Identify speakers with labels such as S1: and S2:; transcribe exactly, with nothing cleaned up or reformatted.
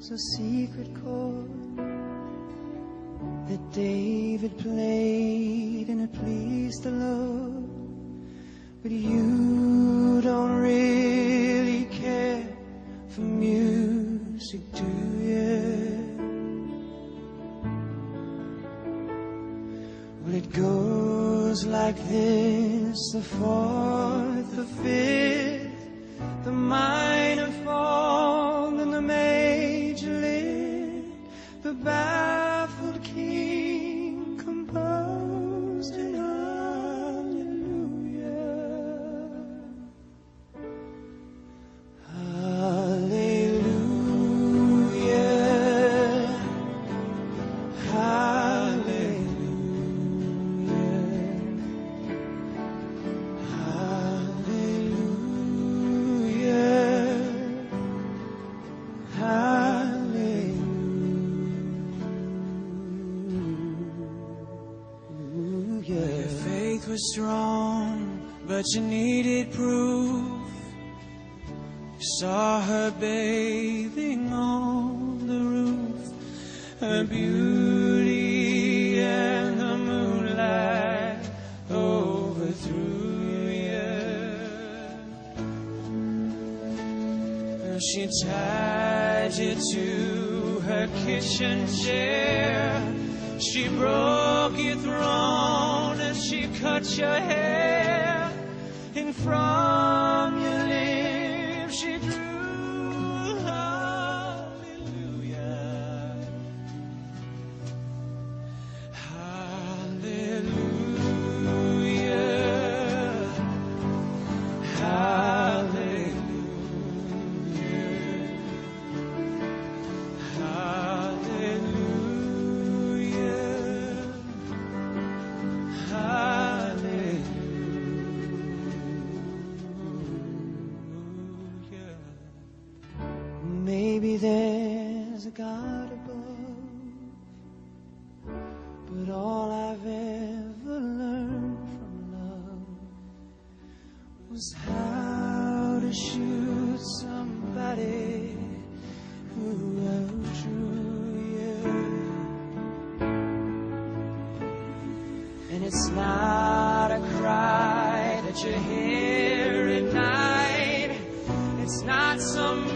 S1: was a secret chord that David played and it pleased the Lord. But you don't really care for music, do you? Well, it goes like this: the fourth, the fifth, the minor fall, and the major lift. The baffled king composed in hallelujah. Hallelujah. Your faith was strong, but you needed proof. You saw her bathing on the roof, her beauty and the moonlight overthrew you. She tied you to her kitchen chair. She broke your throne and she cut your hair, and from your lips she drew hallelujah. Hallelujah. Hallelujah. Maybe there's a God above, but all I've ever learned from love was how to shoot somebody who outdrew you. And it's not a cry that you hear at night. It's not some